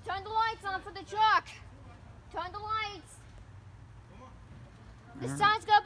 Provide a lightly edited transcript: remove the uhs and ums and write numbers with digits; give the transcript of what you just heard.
Turn the lights on for the truck. Turn the lights. The signs go